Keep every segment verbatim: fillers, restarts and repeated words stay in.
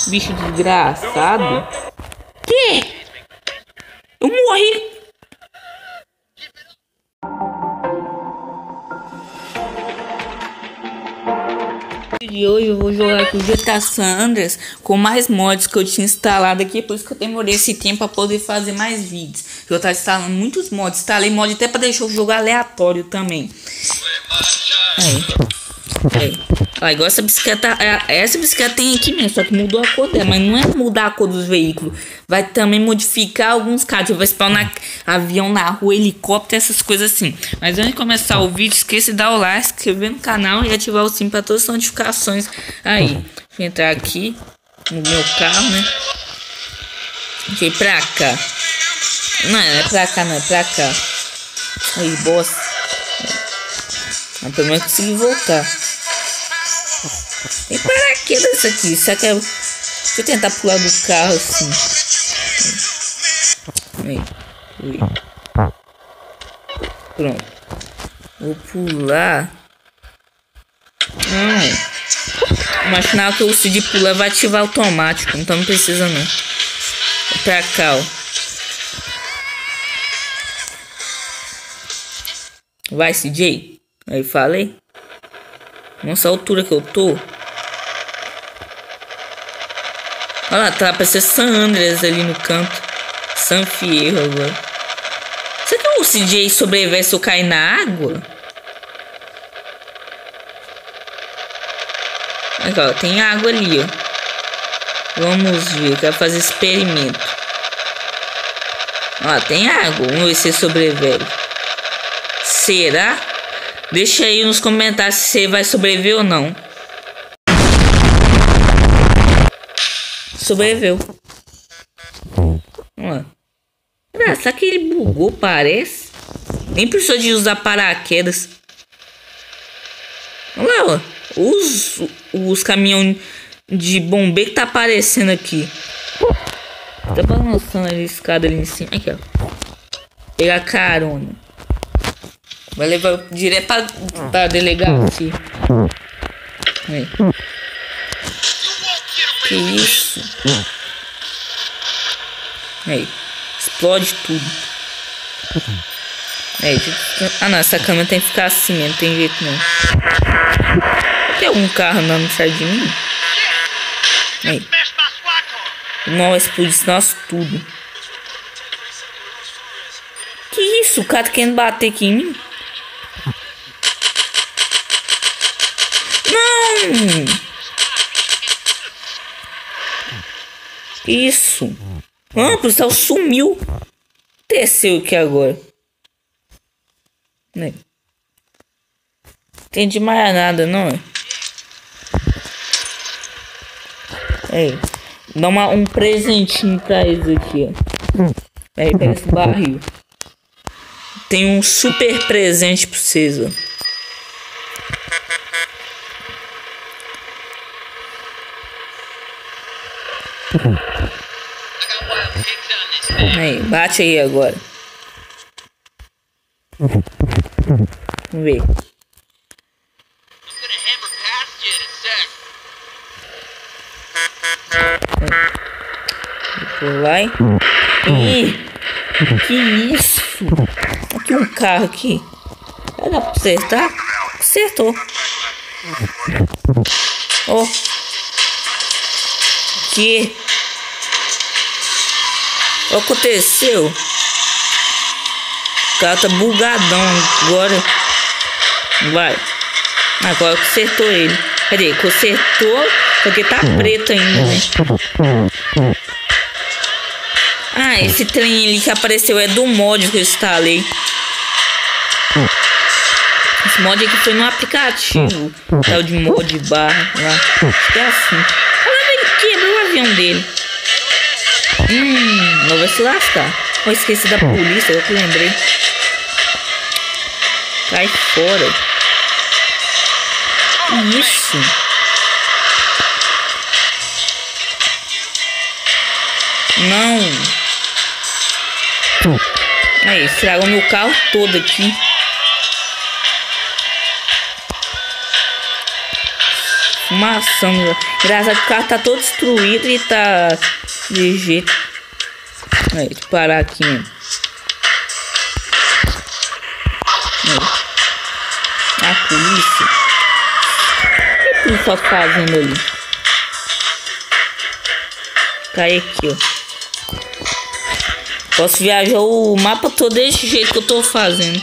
Bicho desgraçado. Que? Eu morri. E hoje eu vou jogar aqui o G T A San Andreas com mais mods que eu tinha instalado aqui. Por isso que eu demorei esse tempo para poder fazer mais vídeos. Eu tava instalando muitos mods. Instalei mod até para deixar o jogo aleatório também. Aí. Aí. Ah, igual essa bicicleta. Essa bicicleta tem aqui mesmo, só que mudou a cor dela. Mas não é mudar a cor dos veículos. Vai também modificar alguns carros. Vai spawnar avião na rua, helicóptero, essas coisas assim. Mas antes de começar o vídeo, esqueça de dar o like, se inscrever no canal e ativar o sininho para todas as notificações. Aí, deixa eu entrar aqui no meu carro, né? Deixa eu ir pra cá. Não, não é pra cá, não, é pra cá. Aí, bosta. Mas pelo menos consegui voltar. Tem paraquedas aqui. Isso aqui é... Deixa eu tentar pular do carro assim. Aí. Aí. Pronto. Vou pular. Não. O machinal que eu uso de pular vai ativar automático. Então não precisa não. É pra cá, ó. Vai, C J. Aí falei. Nossa, a altura que eu tô. Olha lá, tá parecendo San Andreas ali no canto. San Fierro agora. Será que o C J sobrevive se eu cair na água? Aqui, ó, tem água ali, ó. Vamos ver, quero fazer experimento. Ó, tem água. Vamos ver se sobrevive. Será? Deixa aí nos comentários se você vai sobreviver ou não. Sobreviveu. Ó. Ah, será que ele bugou? Parece. Nem precisou de usar paraquedas. Olha lá, ó. Os, os caminhões de bombeiro que tá aparecendo aqui. Tá balançando ali a escada ali em cima. Aqui, ó. Pegar carona. Vai levar direto pra, pra delegacia. Aí. Que isso? Aí. Explode tudo. Aí. Ah não, essa câmera tem que ficar assim, não tem jeito não. Tem algum carro andando perto de mim? Aí. Não, explode nós tudo. Que isso? O cara tá querendo bater aqui em mim? Não! Isso! Ah, o policial sumiu! Desceu aqui agora. Não entendi mais nada, não é? Aí, dá uma, um presentinho pra eles aqui, ó. Aí, pega esse barril. Tem um super presente pra vocês, ó. Aí, bate aí agora. Vamos ver. Por lá. Ih, que isso? Aqui um carro aqui. Vai dar pra acertar? Acertou. Ó. Oh. Que? O que aconteceu? O cara tá bugadão agora. Vai. Agora consertou ele. Cadê? Consertou. Porque tá preto ainda, né? Ah, esse trem ali que apareceu é do mod que eu instalei. Esse mod aqui foi no aplicativo. Tal de mod barra lá. Acho que é assim. Olha, ele quebrou o avião dele. Hum, não vai se lascar. Eu esqueci da polícia, eu que lembrei. Cai fora. Que isso? Não. Aí, estragou meu carro todo aqui. arrumação. Engraçado que o carro tá todo destruído e tá de jeito. Aí, deixa eu parar aqui mesmo. Aí. A polícia. O que a polícia tá fazendo ali? Cai aqui, ó. Posso viajar o mapa todo desse jeito que eu tô fazendo.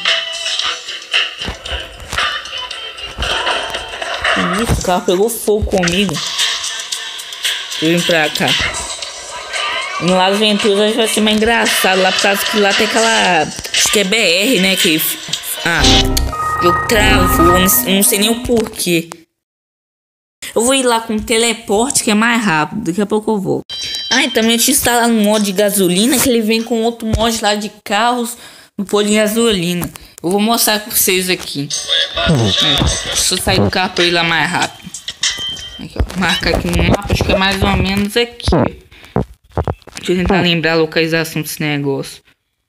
Isso, o carro pegou fogo comigo. Eu vim pra cá. No Las Venturas vai ser mais engraçado lá, por causa que lá tem aquela... Acho que é B R, né? Que... Ah, eu travo, eu não, não sei nem o porquê. Eu vou ir lá com teleporte, que é mais rápido. Daqui a pouco eu vou. Ah, e também eu tinha instalado um mod de gasolina, que ele vem com outro mod lá de carros no pôr de gasolina. Eu vou mostrar pra vocês aqui. É, deixa eu sair do carro pra ir lá mais rápido. Aqui, ó, marca aqui no mapa, acho que é mais ou menos aqui. Deixa eu tentar lembrar a localização desse negócio.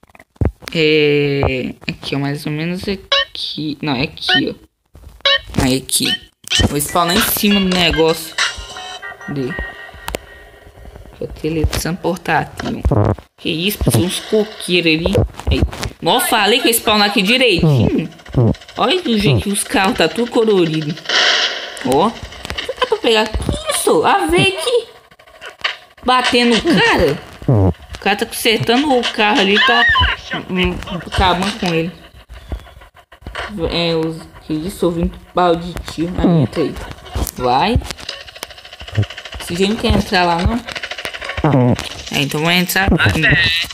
É... Aqui, ó, mais ou menos aqui. Não, é aqui, ó. Aí, aqui. Vou spawnar em cima do negócio. Cadê? Televisão portátil. Que isso, tem uns coqueiros ali. Aí. Nossa, falei que eu ia spawnar aqui direitinho. Olha o jeito que os carros tá tudo colorido. Ó. Dá pra pegar isso? A ver aqui. Batendo o cara. O cara tá consertando o carro ali. Tá hum, acabando com ele. É, os... Que isso? Eu vim pro balde de tiro. Ah, entra aí. Vai. Esse gente não quer entrar lá, não? É, então vou entrar aqui.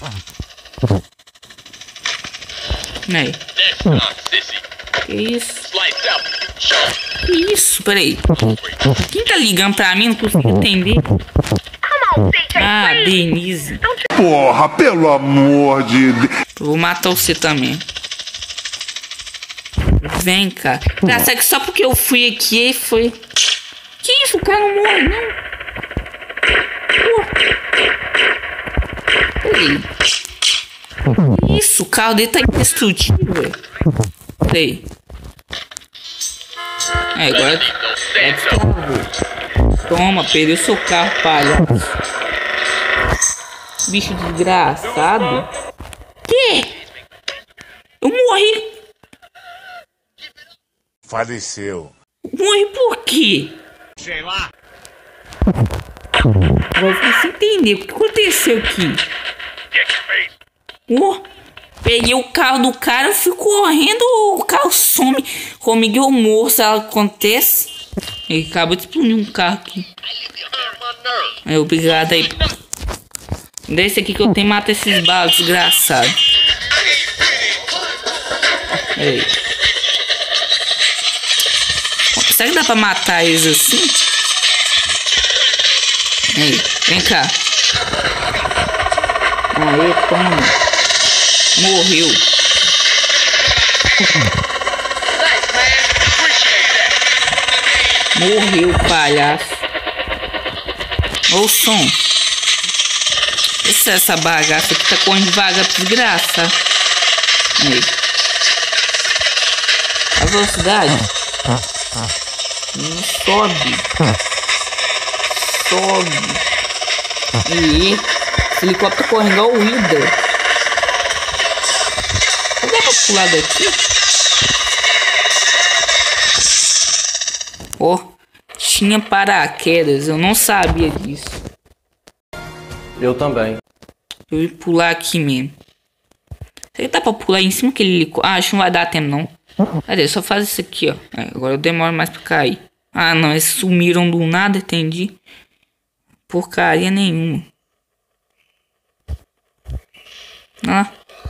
Aí. Que isso? Que isso? Peraí. Quem tá ligando pra mim? Não consigo entender. Ah, Denise. Porra, pelo amor de Deus. Vou matar você também. Vem, cara. Engraçado que só porque eu fui aqui foi. Que isso? O cara não morre, não. Peraí. Isso, o carro dele tá indestrutível, velho. Peraí. É, agora é destravou. Toma, perdeu seu carro, palhaço. Bicho desgraçado. Que? Eu morri. Faleceu. Morri por quê? Sei lá. Agora eu fiquei sem entender o que aconteceu aqui. Oh, peguei o carro do cara, eu fui correndo, o carro some comigo, eu morro, se ela acontece. Ele acabou de explodir um carro aqui. É, obrigado aí. Desse aqui que eu tenho, mata esses balas, desgraçado. Aí. Será que dá pra matar eles assim? Aí, vem cá. Aí, toma. Morreu. Morreu, palhaço. Ô, o som. Essa, essa bagaça aqui tá correndo devagar, desgraça. Aí. A velocidade. Não sobe. Sobe. E esse helicóptero correndo igual o Ida. Dá pra pular daqui? Ó, oh, tinha paraquedas, eu não sabia disso. Eu também. Eu ia pular aqui mesmo. Será que dá pra pular em cima daquele helicóptero? Ah, acho que não vai dar tempo não. Cadê? Só faz isso aqui, ó. É, agora eu demoro mais pra cair. Ah, não, eles sumiram do nada, entendi. Porcaria nenhuma. Ah.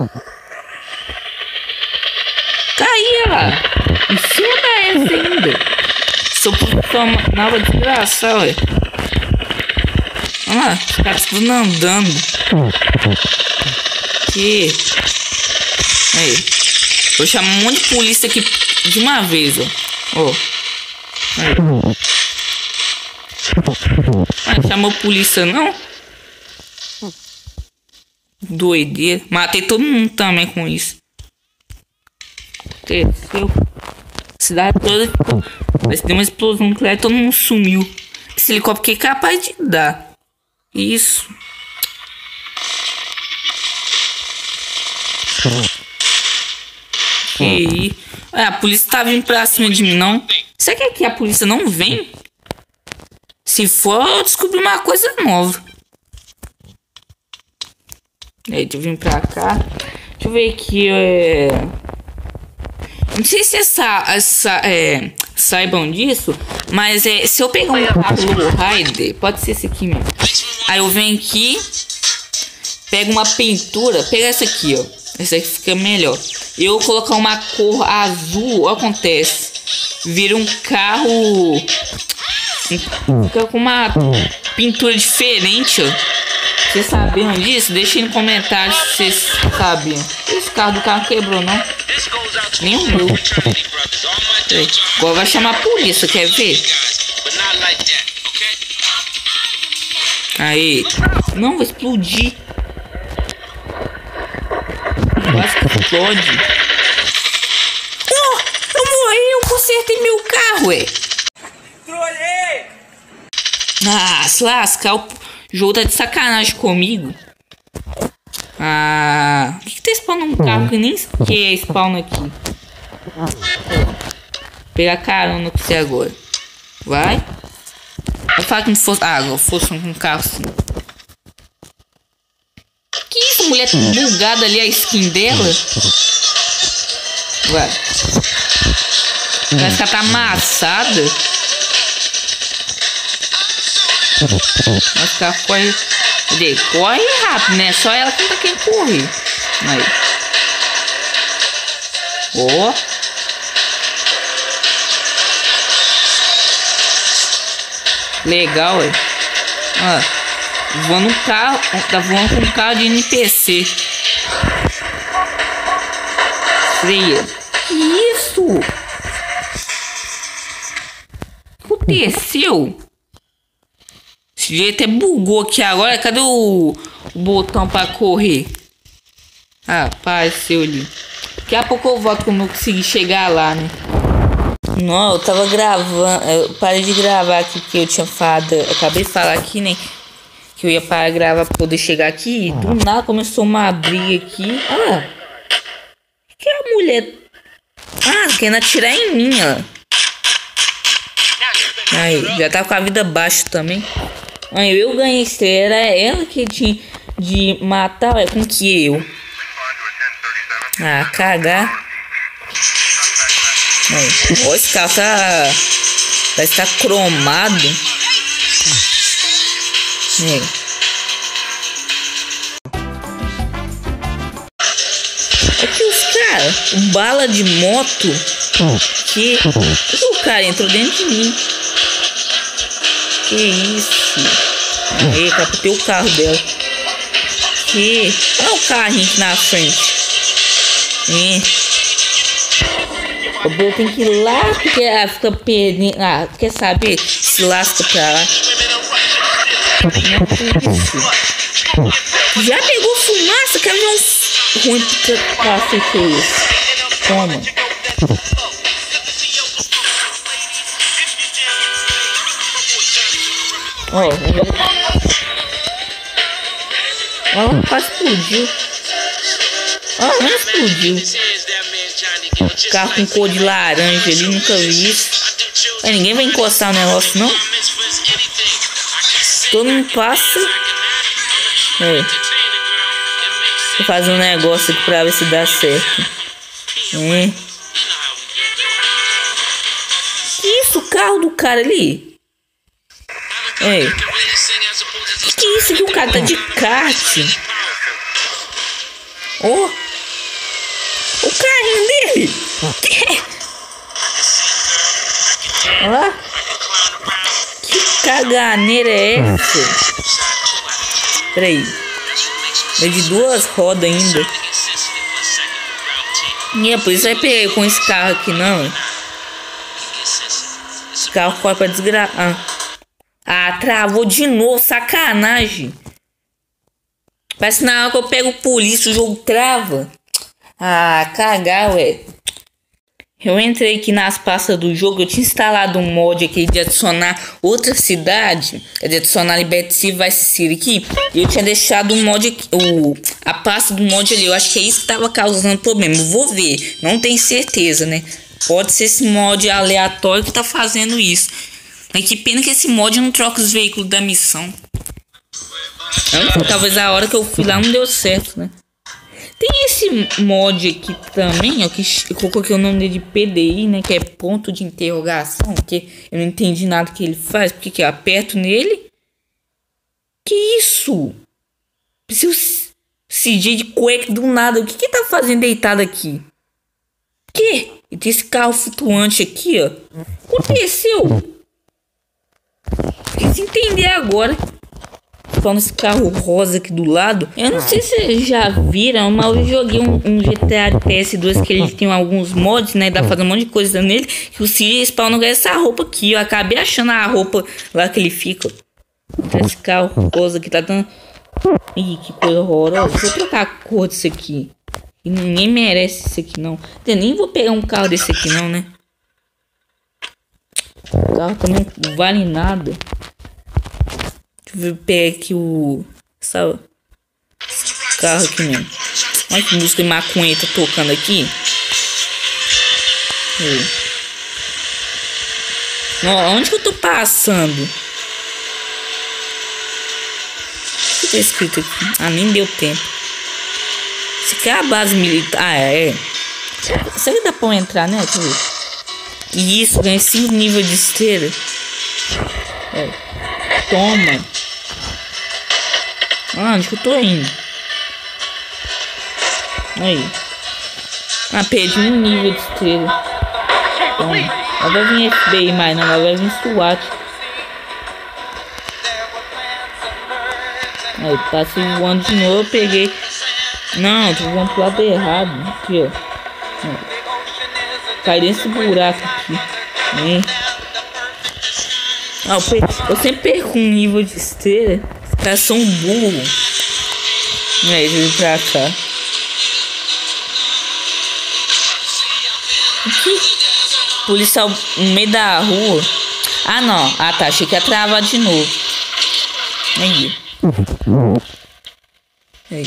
Caía lá. Em cima da essa ainda. Sou posição nova desgraçada, ué. Olha lá, os caras tudo andando. Que? Aí. Vou chamar um monte de polícia aqui de uma vez, ó. Ó. Aí. Ah, chamou polícia não? Doideira. Matei todo mundo também com isso. Aconteceu. A cidade toda ficou. Mas deu uma explosão nuclear e todo mundo sumiu. Esse helicóptero que é capaz de dar. Isso. Que aí. É, a polícia tá vindo pra cima de mim, não? Será que aqui a polícia não vem? Se for, eu descobri uma coisa nova. Aí, deixa eu vir pra cá. Deixa eu ver aqui, é... Não sei se essa, essa, é, saibam disso, mas é, se eu pegar um Pablo Rider, pode ser esse aqui mesmo. Aí eu venho aqui, pego uma pintura, pega essa aqui, ó. Essa aqui fica melhor. Eu colocar uma cor azul, ó, acontece. Vira um carro... Fica com uma pintura diferente, ó. Vocês sabiam disso? Deixem no comentário se vocês sabiam. Esse carro do carro quebrou, não? Nem o meu. Agora vai chamar a polícia, quer ver? Aí. Não, vai explodir. Quase que explode. Oh, eu morri, eu consertei meu carro, ué. Ah, se lascar, o jogo tá de sacanagem comigo. Ah, por que, que tá spawnando um carro que nem que é spawn aqui? Vou pegar carona com você agora. Vai. Eu falo que não fosse. Ah, agora fosse um carro assim. Que isso, mulher bugada ali, a skin dela? Vai. Parece que ela tá amassada. Mas o carro corre. Cadê? Corre rápido, né? Só ela que não tá querendo correr. Aí. Ó. Legal, ué. Ó. Voando um carro. Tá voando com um carro de N P C. Freia. Que isso? O que aconteceu? Esse jeito até bugou aqui agora. Cadê o, o botão pra correr? Ah, apareceu ali. Daqui a pouco eu volto quando eu conseguir chegar lá, né? Não, eu tava gravando. Eu parei de gravar aqui porque eu tinha falado. Eu acabei de falar aqui, né? Que eu ia parar de gravar pra poder chegar aqui. E do nada começou uma briga aqui. Ah! Que a mulher. Ah, querendo atirar em mim, ó. Aí, já tá com a vida baixa também. Aí, eu ganhei estrela. Era ela que tinha de matar. É com que eu. Ah, cagar. Aí, ó, esse carro tá. Parece que tá cromado. Aí. Aqui os caras. Um bala de moto. Que. O cara entrou dentro de mim. Que isso? Aí, captei o carro dela. Que. Olha o carrinho aqui na frente. É. O Bel tem que ir lá porque ela fica perdendo. Ah, quer saber? Se lasca pra lá. Já pegou fumaça? Quer ver um ruim pra ser feio? Toma. Ó, ó, quase explodiu. Ó, não explodiu. Carro com cor de laranja ali, nunca vi isso. Aí, ninguém vai encostar no negócio, não? Todo mundo passa. É. Vou fazer um negócio aqui pra ver se dá certo. É. Que isso, o carro do cara ali? É. Que que é isso aqui? O cara tá de kart. Oh. O carrinho dele. Que? Olha lá. Que caganeira é essa? Peraí. É de duas rodas ainda. E é por isso que vai pegar com esse carro aqui, não. Esse carro corre pra desgraçar. Ah. ah, travou de novo. Sacanagem. Parece que na hora que eu pego o polícia, o jogo trava. Ah, cagar, ué. Eu entrei aqui nas pastas do jogo, eu tinha instalado um mod aqui de adicionar outra cidade, de adicionar Liberty City Vice City aqui, e eu tinha deixado o mod aqui, o, a pasta do mod ali, eu acho que é isso que tava causando problema, eu vou ver, não tenho certeza, né, pode ser esse mod aleatório que tá fazendo isso, mas que pena que esse mod não troca os veículos da missão, então, talvez a hora que eu fui lá não deu certo, né. Tem esse mod aqui também, ó, que eu coloquei o nome dele de P D I, né, que é ponto de interrogação, que eu não entendi nada que ele faz, porque que eu aperto nele. Que isso? Seu C J de cueca do nada, o que que tá fazendo deitado aqui? Que? E tem esse carro flutuante aqui, ó. O que aconteceu? Fiquei sem entender agora. Falando esse carro rosa aqui do lado. Eu não sei se vocês já viram, mas eu joguei um, um G T A P S dois que ele tem alguns mods, né? Dá pra fazer um monte de coisa nele. Que o C J spawna essa roupa aqui. Eu acabei achando a roupa lá que ele fica. Então, esse carro rosa aqui tá dando. Ih, que coisa horrorosa. Deixa eu trocar a cor disso aqui. E ninguém merece isso aqui, não. Eu nem vou pegar um carro desse aqui, não, né? O carro também não vale nada. Deixa eu pegar aqui o... Essa... Esse carro aqui mesmo. Olha que música de maconha tá tocando aqui. Ó, onde que eu tô passando? O que tá escrito aqui? Ah, nem deu tempo. Isso aqui é a base militar. Ah, é. Será que dá pra eu entrar, né? Deixa eu ver. Isso, ganhei cinco níveis de esteira. É. Toma. Ah, onde que eu tô indo? Aí. Ah, perdi um nível de estrela. Toma. Não vai vir F B I mais, não. Vai vir SWAT. Aí, tá se voando de novo. Eu peguei. Não, tô voando pro lado errado. Aqui, ó. Cai nesse buraco aqui. Hein? Ah, eu, per... eu sempre perco um nível de esteira. Os caras são burros. Aí, deixa eu vir pra cá. Policial no meio da rua. Ah, não. Ah, tá. Achei que ia travar de novo. Aí. Aí.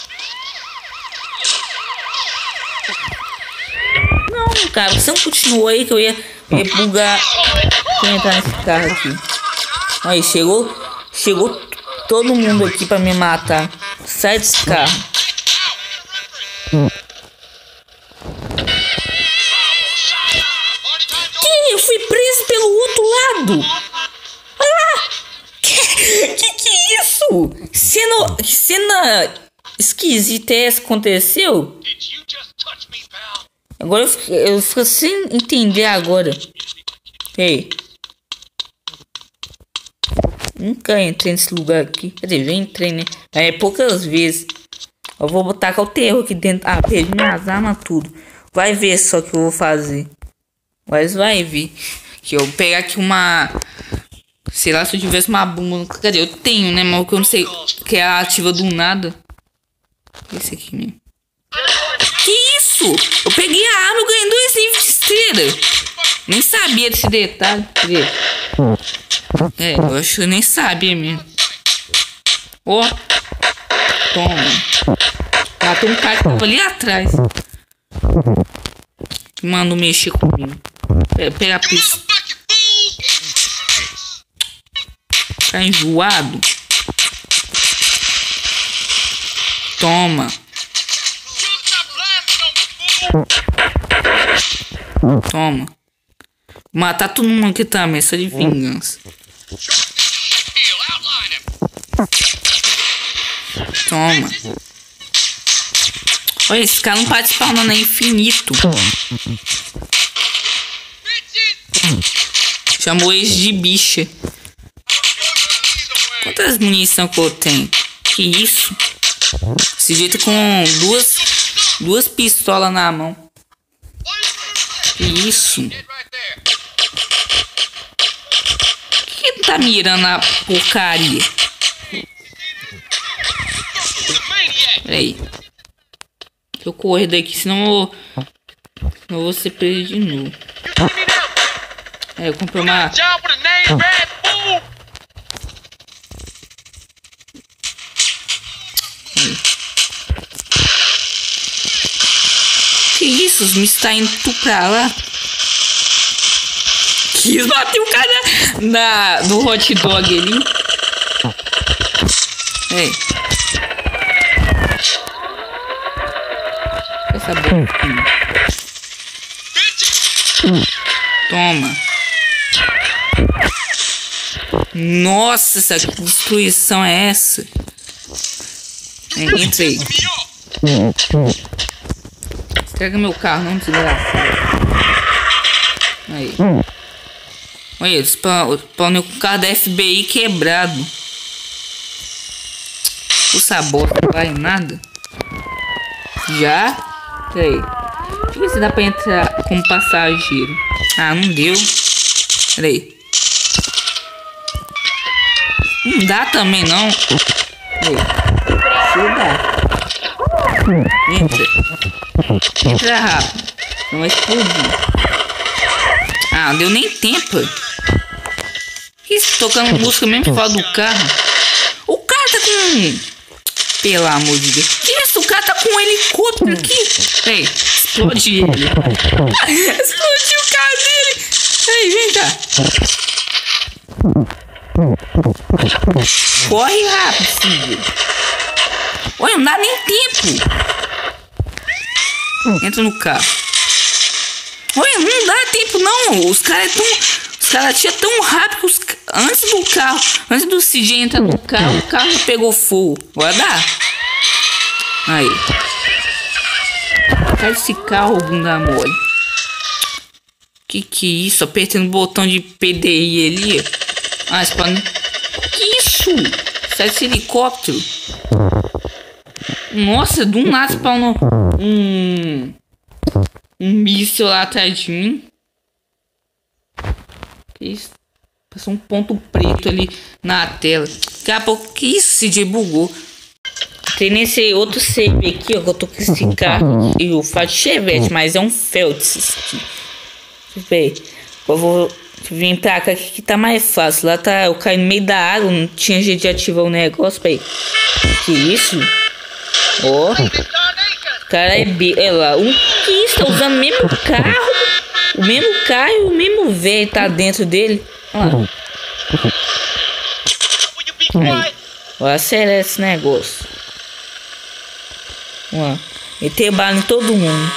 Não, cara. Você não continuou aí que eu ia, ia bugar. Deixa eu entrar nesse carro aqui. Aí, chegou. Chegou todo mundo aqui pra me matar. Sai desse carro. Que? Eu fui preso pelo outro lado. Ah! Que que, que é isso? Cena, que cena esquisita é essa que aconteceu? Agora eu fico, eu fico sem entender agora. Ei. Nunca entrei nesse lugar aqui. Quer dizer, já entrei, né? É poucas vezes. Eu vou botar com o terror aqui dentro. Ah, perdi minhas armas, tudo. Vai ver só que eu vou fazer. Mas vai ver. Que eu vou pegar aqui uma... Sei lá, se eu tivesse uma bomba... Cadê? Eu tenho, né? Mas que eu não sei... Que é ativa do nada. Esse aqui mesmo. Que isso? Eu peguei a arma e ganhei dois níveis de esteira. Nem sabia desse detalhe. Cadê? É, eu acho que eu nem sabia mesmo. Ó. Oh. Toma. Ah, tem um cara que tava ali atrás. Que mandou mexer comigo. Pega, pega a pista. Tá enjoado? Toma. Toma. Matar todo mundo aqui também, só de vingança. Toma. Olha, esse cara não pode spawnar, é infinito. Chamou eles de bicha. Quantas munição que eu tenho? Que isso? Esse jeito com duas Duas pistolas na mão. Que isso? Por que tá mirando a porcaria? Peraí. Deixa eu correr daqui, senão eu... Eu vou ser preso de novo. É, eu comprei uma... Que isso? Os bichos tá indo tu pra lá. Quis bater o cara na, no hot dog ali. É. Essa boquinha. Toma. Nossa, essa destruição é essa? É, entra aí. Pega meu carro, não desgraçado. Aí. Olha, eles spawnam com o carro da F B I quebrado. O sabor não vai em nada. Já? Peraí. Deixa eu ver se dá pra entrar como passageiro. Ah, não deu. Peraí. Não dá também não. Peraí. Deixa eu dar. Entra. Entra rápido. Não vai explodir. Ah, não deu nem tempo. Isso, tocando música mesmo fora do carro. O cara tá com... Pelo amor de Deus. Que isso? O cara tá com um helicóptero aqui. Ei, explode ele. Explodiu o carro dele. Ei, vem cá. Corre rápido, filho. Olha, não dá nem tempo. Entra no carro. Olha, não dá tempo não. Os caras tão... Os caras tinham tão rápido. Os... Antes do carro, antes do C J entrar no carro, o carro já pegou fogo. Vai dar. Aí. Cara, esse carro, bunda mole. Que que é isso? Apertando o botão de P D I ali. Ah, spawn... Que isso? Sai desse helicóptero. Nossa, do nada spawnou um... Um míssil lá atrás de mim. Que isso? Passou um ponto preto ali na tela. Daqui a pouco, que isso? C J bugou. Tem nesse outro save aqui, ó, que eu tô com esse carro aqui, o Fiat Chevette, mas é um Feltz aqui. Deixa eu ver. Eu vou vir pra cá aqui que tá mais fácil. Lá tá, eu caí no meio da água, não tinha jeito de ativar o negócio, peraí. Que isso? Ó. Oh. Cara, é B. Olha lá, um que isso? Tá usando o mesmo carro. O mesmo carro e o mesmo velho tá dentro dele. Olha lá. Aí. Vou acelerar esse negócio. Ó. Meter bala em todo mundo.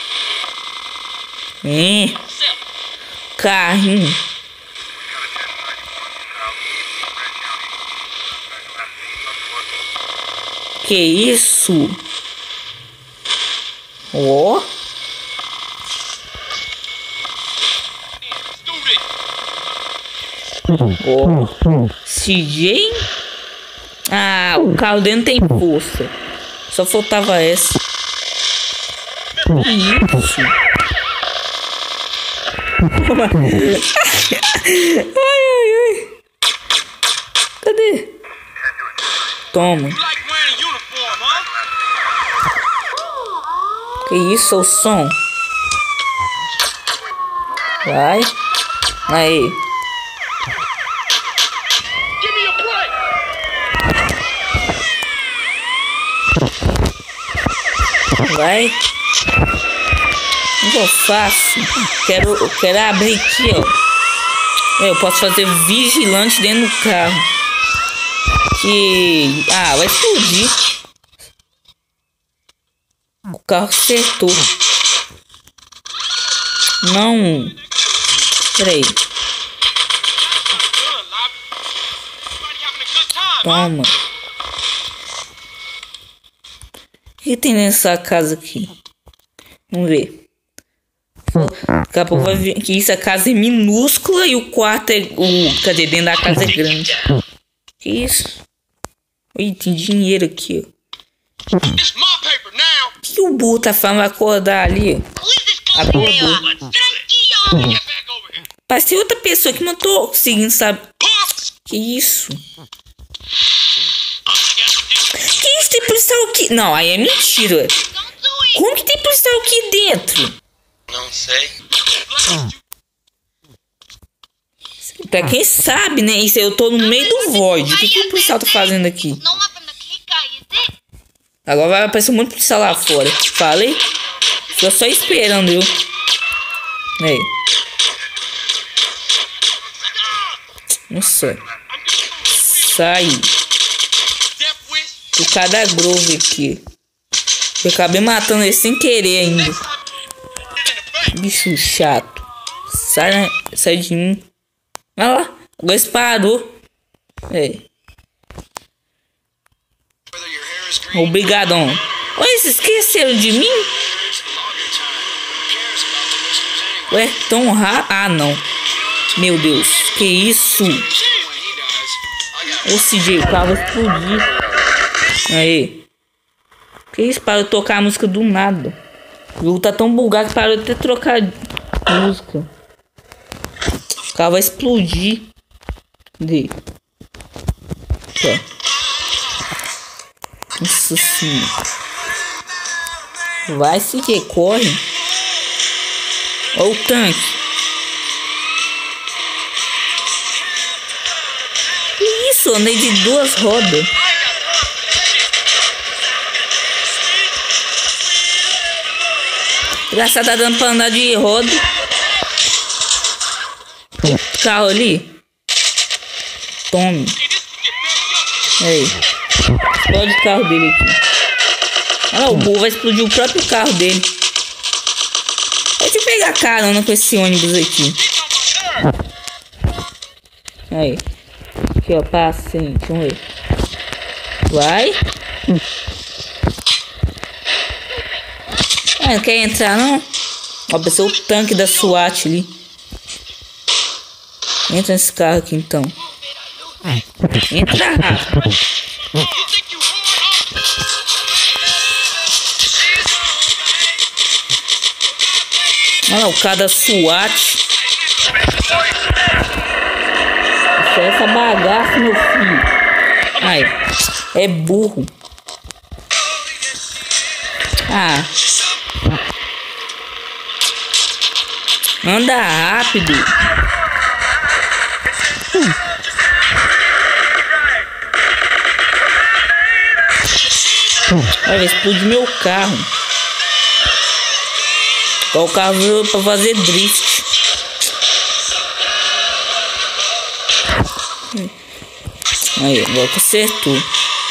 É. Carrinho. Que isso? Ó. Oh. Ó. Oh. C J? Ah, o carro dele não tem força. Só faltava essa. Que isso? Ai, ai, ai. Cadê? Toma. Que isso, o som? Vai. Aí. Vai. O que eu faço? Quero, eu quero abrir aqui, ó. Eu posso fazer vigilante dentro do carro. Que... Ah, vai explodir. O carro acertou. Não. Peraí. Toma. O que tem nessa casa aqui? Vamos ver. Daqui a pouco vai ver que essa casa é minúscula e o quarto é... O, cadê? Dentro da casa é grande. Que isso? Ih, tem dinheiro aqui, ó. O que o burro tá falando? Vai acordar ali, ó. Acordou. Parece ter outra pessoa que não tô conseguindo saber. Que isso? Que isso? Tem policial aqui? Não, aí é mentira. Como que tem policial aqui dentro? Não sei. Pra quem sabe, né? Isso eu tô no meio do void. O que, que o policial tá fazendo aqui? Agora vai aparecer um monte de policial lá fora. Falei? Tô só esperando, viu? Aí. Nossa. Sai. O cara da Grove aqui. Eu acabei matando ele sem querer ainda. Bicho chato. Sai, sai de mim. Olha lá. Agora parou. É. Obrigadão. Olha, vocês esqueceram de mim? Ué, tão rápido. Ah, não. Meu Deus. Que isso? Ô, C J, o carro vai explodir. Aí. Que isso? Parou de tocar a música do nada. O jogo tá tão bugado que parou de ter trocado música. O carro vai explodir. Cadê? Aqui, ó. Nossa senhora. Vai, C J, corre. Olha o tanque. Que isso? Eu andei de duas rodas. Engraçado, tá dando pra andar de roda. Carro ali. Tome. Aí. Explode o carro dele aqui. Olha lá, o burro vai explodir o próprio carro dele. Deixa eu pegar carona com esse ônibus aqui. Aí. Aqui, ó, passa, hein. Vamos ver. Vai. Ah, não quer entrar, não? Ó, pensou o tanque da SWAT ali. Entra nesse carro aqui, então. Entra rápido. Olha lá, o cara da SWAT. Isso é essa bagaça, meu filho. Ai, é burro. Ah. Anda rápido. Olha, explodiu meu carro. O carro veio pra fazer drift. Aí, agora consertou.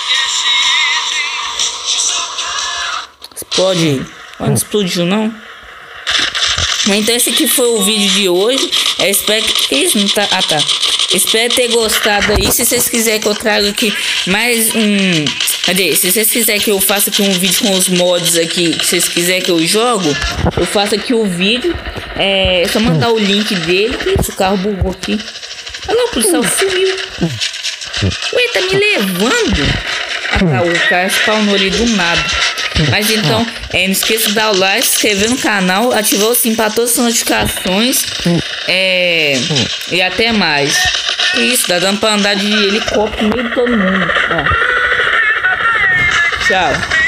Explode. Não explodiu, não. Então esse aqui foi o vídeo de hoje. Eu espero que isso não tá. Ah, tá. Espero ter gostado aí. Se vocês quiserem que eu traga aqui mais um. Cadê? Se vocês quiserem que eu faça aqui um vídeo com os mods aqui, se vocês quiserem que eu jogo, eu faço aqui o vídeo. É só mandar o link dele. Esse carro bugou aqui. Olha lá, o policial sumiu. Ué, tá me levando? Ah, tá. O cara spawnou ali do nada. Mas então, é, não esqueça de dar o like, se inscrever no canal, ativar o sininho para todas as notificações. É, e até mais. Que isso, tá dando pra andar de helicóptero no meio de todo mundo. Ó. Tchau.